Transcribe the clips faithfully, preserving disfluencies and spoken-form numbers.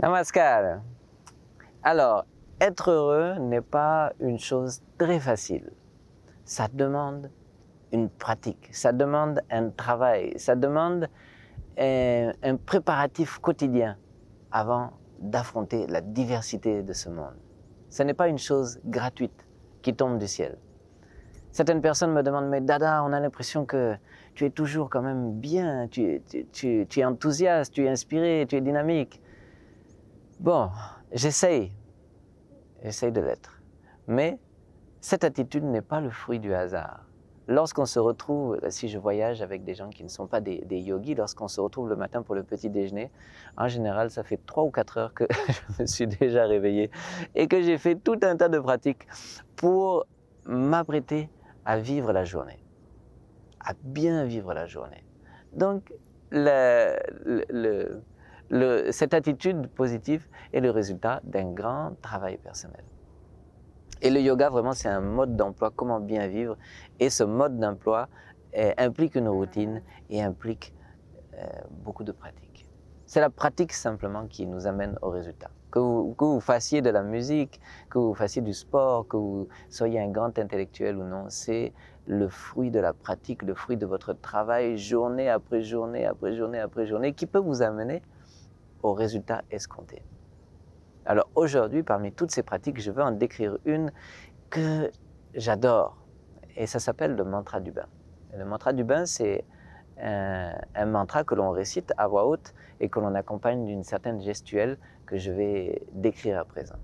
Namaskar. Alors, être heureux n'est pas une chose très facile. Ça demande une pratique, ça demande un travail, ça demande un, un préparatif quotidien avant d'affronter la diversité de ce monde. Ce n'est pas une chose gratuite qui tombe du ciel. Certaines personnes me demandent, mais Dada, on a l'impression que tu es toujours quand même bien, tu, tu, tu, tu es enthousiaste, tu es inspiré, tu es dynamique. Bon, j'essaye, j'essaye de l'être. Mais cette attitude n'est pas le fruit du hasard. Lorsqu'on se retrouve, si je voyage avec des gens qui ne sont pas des, des yogis, lorsqu'on se retrouve le matin pour le petit déjeuner, en général, ça fait trois ou quatre heures que je me suis déjà réveillé et que j'ai fait tout un tas de pratiques pour m'apprêter à vivre la journée, à bien vivre la journée. Donc, le, le, le, le, cette attitude positive est le résultat d'un grand travail personnel. Et le yoga, vraiment, c'est un mode d'emploi, comment bien vivre. Et ce mode d'emploi euh, implique une routine et implique euh, beaucoup de pratiques. C'est la pratique simplement qui nous amène au résultat. Que vous, que vous fassiez de la musique, que vous fassiez du sport, que vous soyez un grand intellectuel ou non, c'est le fruit de la pratique, le fruit de votre travail, journée après journée, après journée, après journée, qui peut vous amener au résultat escompté. Alors aujourd'hui, parmi toutes ces pratiques, je veux en décrire une que j'adore et ça s'appelle le mantra du bain. Et le mantra du bain, c'est un, un mantra que l'on récite à voix haute et que l'on accompagne d'une certaine gestuelle que je vais décrire à présent.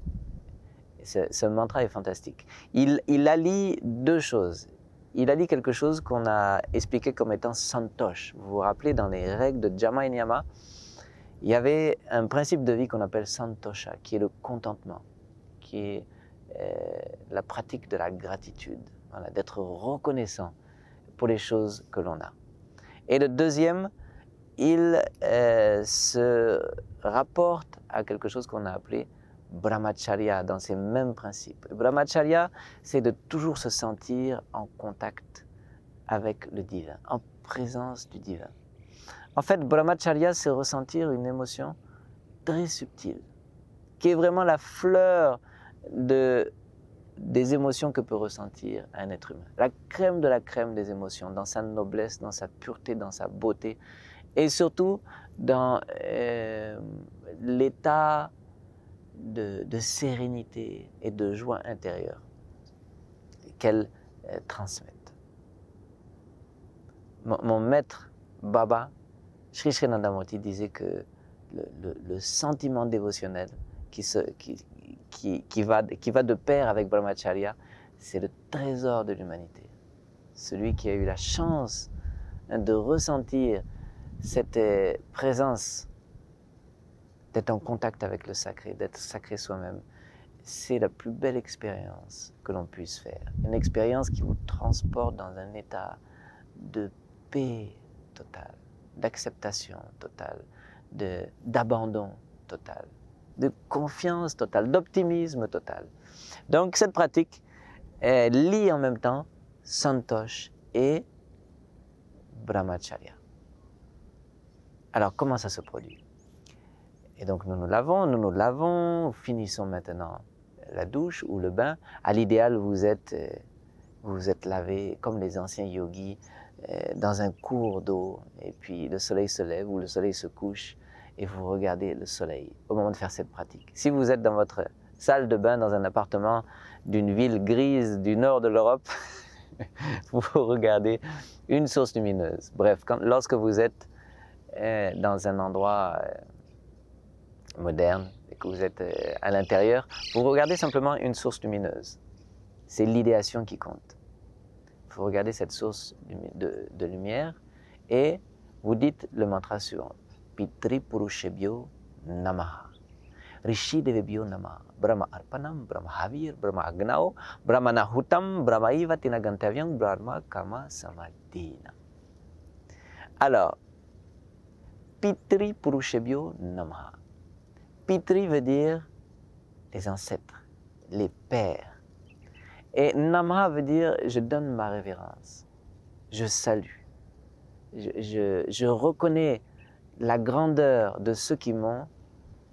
Ce, ce mantra est fantastique. Il, il allie deux choses. Il allie quelque chose qu'on a expliqué comme étant santosh. Vous vous rappelez, dans les règles de Jama et Niyama, il y avait un principe de vie qu'on appelle santosha, qui est le contentement, qui est euh, la pratique de la gratitude, voilà, d'être reconnaissant pour les choses que l'on a. Et le deuxième, il euh, se rapporte à quelque chose qu'on a appelé brahmacharya, dans ces mêmes principes. Brahmacharya, c'est de toujours se sentir en contact avec le divin, en présence du divin. En fait, brahmacharya, c'est ressentir une émotion très subtile, qui est vraiment la fleur de, des émotions que peut ressentir un être humain. La crème de la crème des émotions, dans sa noblesse, dans sa pureté, dans sa beauté, et surtout dans euh, l'état de, de sérénité et de joie intérieure qu'elle euh, transmet. Mon, mon maître, Baba, Sri Sri Nandamurti disait que le, le, le sentiment dévotionnel qui, se, qui, qui, qui, va, qui va de pair avec Brahmacharya, c'est le trésor de l'humanité. Celui qui a eu la chance de ressentir cette présence, d'être en contact avec le sacré, d'être sacré soi-même, c'est la plus belle expérience que l'on puisse faire. Une expérience qui vous transporte dans un état de paix totale, d'acceptation totale, d'abandon total, de confiance totale, d'optimisme total. Donc cette pratique elle lie en même temps Santosh et Brahmacharya. Alors comment ça se produit? Et donc nous nous lavons, nous nous lavons, finissons maintenant la douche ou le bain. À l'idéal, vous êtes, vous êtes lavé comme les anciens yogis, dans un cours d'eau, et puis le soleil se lève ou le soleil se couche, et vous regardez le soleil au moment de faire cette pratique. Si vous êtes dans votre salle de bain, dans un appartement d'une ville grise du nord de l'Europe, vous regardez une source lumineuse. Bref, quand, lorsque vous êtes euh, dans un endroit euh, moderne, et que vous êtes euh, à l'intérieur, vous regardez simplement une source lumineuse. C'est l'idéation qui compte. Vous regardez cette source de, de lumière et vous dites le mantra suivant. Pitri Purushebhyo Namaha. Rishi Devebhyo Namaha. Brahma Arpanam, Brahma Havir, Brahma Agnao, Brahma Nahutam, Brahma Ivatina Gantavyam, Brahma Karma Samadhina. Alors, Pitri Purushebhyo Namaha. Pitri veut dire les ancêtres, les pères. Et Namaha veut dire je donne ma révérence, je salue, je, je, je reconnais la grandeur de ceux qui m'ont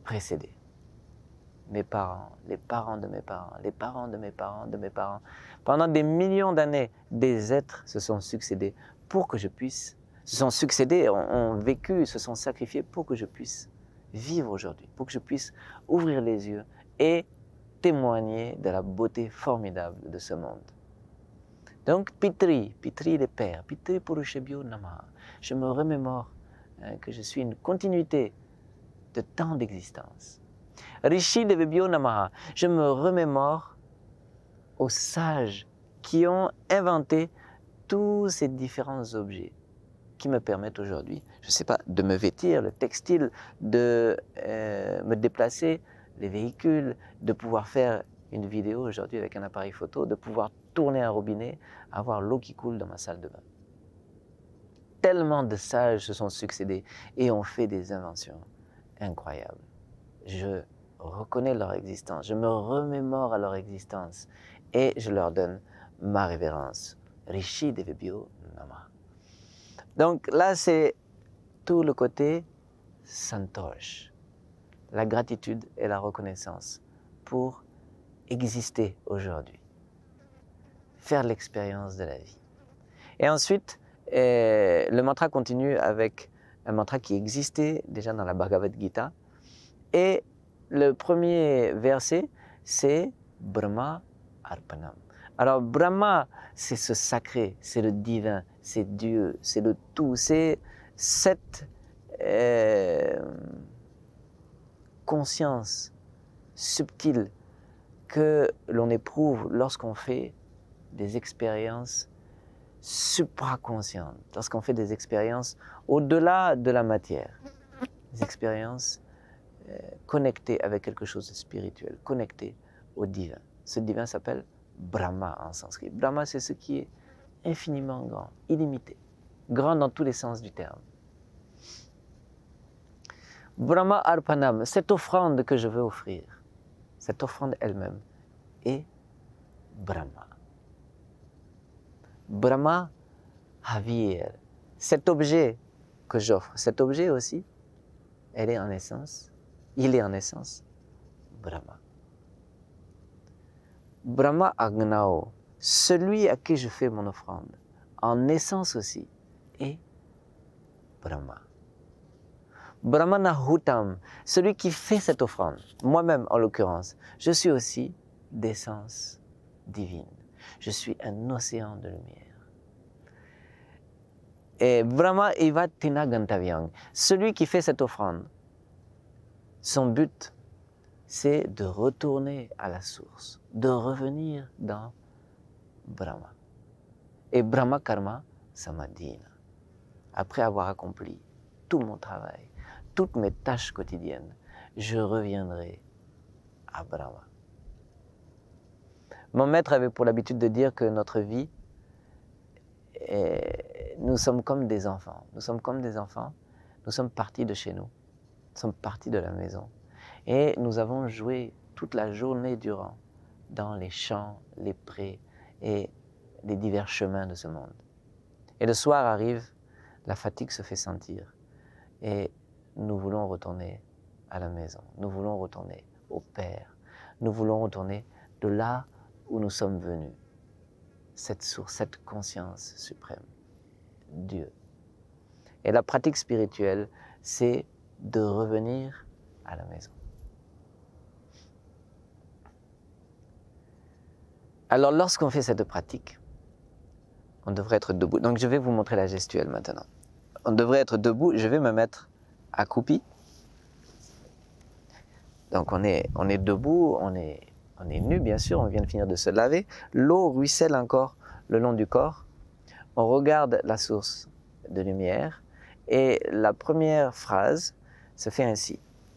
précédés. Mes parents, les parents de mes parents, les parents de mes parents, de mes parents. Pendant des millions d'années, des êtres se sont succédés pour que je puisse, se sont succédés, ont, ont vécu, se sont sacrifiés pour que je puisse vivre aujourd'hui, pour que je puisse ouvrir les yeux et témoigner de la beauté formidable de ce monde. Donc, Pitri, Pitri les pères, Pitri Purushebhyo Namaha. Je me remémore hein, que je suis une continuité de tant d'existence. Rishi Devebhyo Namaha. Je me remémore aux sages qui ont inventé tous ces différents objets qui me permettent aujourd'hui, je ne sais pas, de me vêtir, le textile, de euh, me déplacer, les véhicules, de pouvoir faire une vidéo aujourd'hui avec un appareil photo, de pouvoir tourner un robinet, avoir l'eau qui coule dans ma salle de bain. Tellement de sages se sont succédés et ont fait des inventions incroyables. Je reconnais leur existence, je me remémore à leur existence et je leur donne ma révérence. Rishi Devebhyo Namaha. Donc là, c'est tout le côté santosh, la gratitude et la reconnaissance pour exister aujourd'hui, faire l'expérience de la vie. Et ensuite, euh, le mantra continue avec un mantra qui existait déjà dans la Bhagavad Gita. Et le premier verset, c'est Brahma Arpanam. Alors Brahma, c'est ce sacré, c'est le divin, c'est Dieu, c'est le tout, c'est cette euh, conscience subtile que l'on éprouve lorsqu'on fait des expériences supraconscientes, lorsqu'on fait des expériences au-delà de la matière, des expériences euh, connectées avec quelque chose de spirituel, connectées au divin. Ce divin s'appelle Brahma en sanskrit. Brahma, c'est ce qui est infiniment grand, illimité, grand dans tous les sens du terme. Brahma Arpanam, cette offrande que je veux offrir, cette offrande elle-même est Brahma. Brahma Havir, cet objet que j'offre, cet objet aussi, elle est en essence, il est en essence Brahma. Brahma Agnao, celui à qui je fais mon offrande, en essence aussi, est Brahma. Brahmana Hutam, celui qui fait cette offrande, moi-même en l'occurrence, je suis aussi d'essence divine. Je suis un océan de lumière. Et Brahma Eva Tina Gantavyang, celui qui fait cette offrande, son but, c'est de retourner à la source, de revenir dans Brahma. Et Brahma Karma Samadhina. Après avoir accompli tout mon travail, toutes mes tâches quotidiennes, je reviendrai à Brahma. Mon maître avait pour l'habitude de dire que notre vie, est, nous sommes comme des enfants. Nous sommes comme des enfants, nous sommes partis de chez nous, nous sommes partis de la maison. Et nous avons joué toute la journée durant dans les champs, les prés et les divers chemins de ce monde. Et le soir arrive, la fatigue se fait sentir et nous voulons retourner à la maison. Nous voulons retourner au Père. Nous voulons retourner de là où nous sommes venus. Cette source, cette conscience suprême, Dieu. Et la pratique spirituelle, c'est de revenir à la maison. Alors, lorsqu'on fait cette pratique, on devrait être debout. Donc, je vais vous montrer la gestuelle maintenant. On devrait être debout. Je vais me mettre accroupi. Donc, on est, on est debout, on est, on est nu, bien sûr. On vient de finir de se laver. L'eau ruisselle encore le long du corps. On regarde la source de lumière. Et la première phrase se fait ainsi.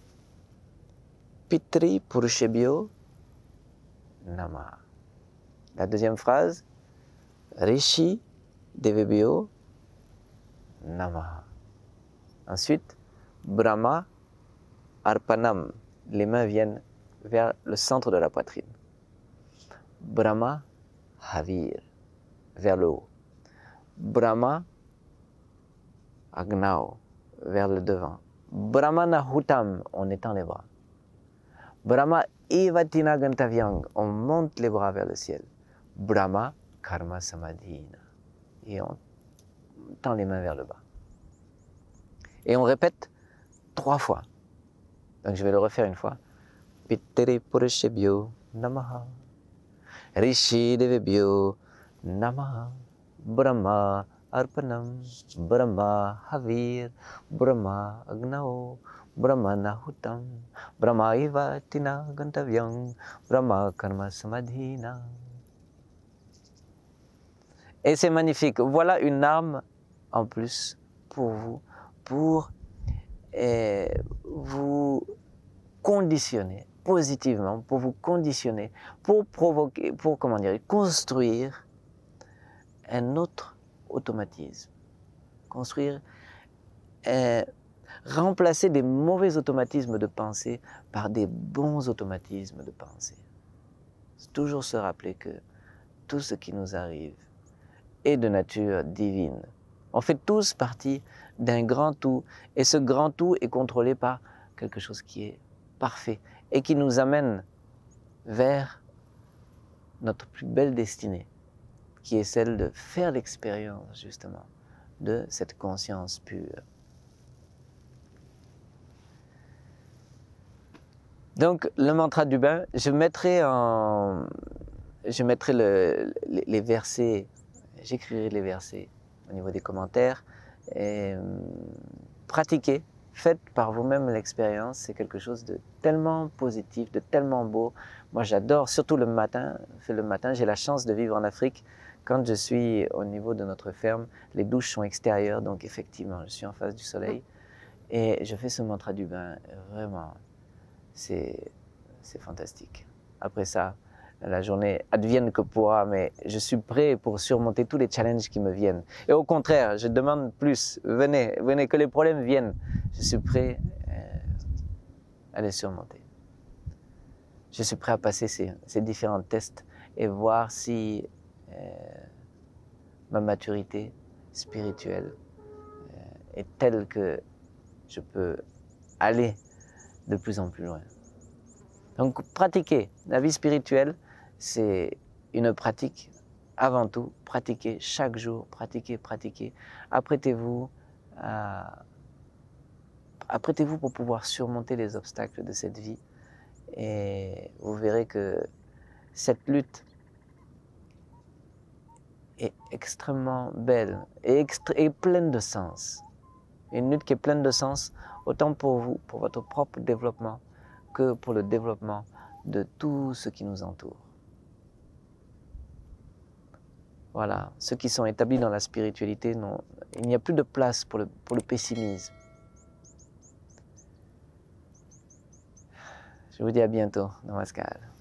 Pitri Purushebhyo Namaha. La deuxième phrase, Rishi Devebhyo Namaha. Ensuite, Brahma Arpanam. Les mains viennent vers le centre de la poitrine. Brahma Havir, vers le haut. Brahma Agnao, vers le devant. Brahmana Hutam, on étend les bras. Brahma Ivatina Gantavyang, on monte les bras vers le ciel. Brahma Karma Samadhina. Et on tend les mains vers le bas. Et on répète trois fois. Donc je vais le refaire une fois. Pitteri Purushebhyo Namaha. Rishi Devebhyo Namaha. Brahma Arpanam. Brahma Havir. Brahma Agnao. Brahma Nahutam. Brahma Ivatina Gantavyang. Brahma Karma Samadhina. Et c'est magnifique. Voilà une arme en plus pour vous, pour eh, vous conditionner positivement, pour vous conditionner, pour provoquer, pour comment dire, construire un autre automatisme. Construire, eh, remplacer des mauvais automatismes de pensée par des bons automatismes de pensée. C'est toujours se rappeler que tout ce qui nous arrive est de nature divine. On fait tous partie d'un grand tout, et ce grand tout est contrôlé par quelque chose qui est parfait et qui nous amène vers notre plus belle destinée, qui est celle de faire l'expérience justement de cette conscience pure. Donc le mantra du bain, je mettrai, en, je mettrai le, les, les versets, j'écrirai les versets au niveau des commentaires, et euh, pratiquez, faites par vous-même l'expérience, c'est quelque chose de tellement positif, de tellement beau. Moi j'adore, surtout le matin, le matin, j'ai la chance de vivre en Afrique. Quand je suis au niveau de notre ferme, les douches sont extérieures, donc effectivement je suis en face du soleil, et je fais ce mantra du bain, vraiment, c'est fantastique. Après ça, la journée advienne que pourra, mais je suis prêt pour surmonter tous les challenges qui me viennent. Et au contraire, je demande plus. Venez, venez, que les problèmes viennent. Je suis prêt euh, à les surmonter. Je suis prêt à passer ces, ces différents tests et voir si euh, ma maturité spirituelle euh, est telle que je peux aller de plus en plus loin. Donc pratiquez. La vie spirituelle, c'est une pratique avant tout. Pratiquez chaque jour, pratiquez, pratiquez. Apprêtez-vous à... Apprêtez-vous pour pouvoir surmonter les obstacles de cette vie. Et vous verrez que cette lutte est extrêmement belle et, extré et pleine de sens. Une lutte qui est pleine de sens, autant pour vous, pour votre propre développement, que pour le développement de tout ce qui nous entoure. Voilà, ceux qui sont établis dans la spiritualité, non, il n'y a plus de place pour le, pour le pessimisme. Je vous dis à bientôt. Namaskar.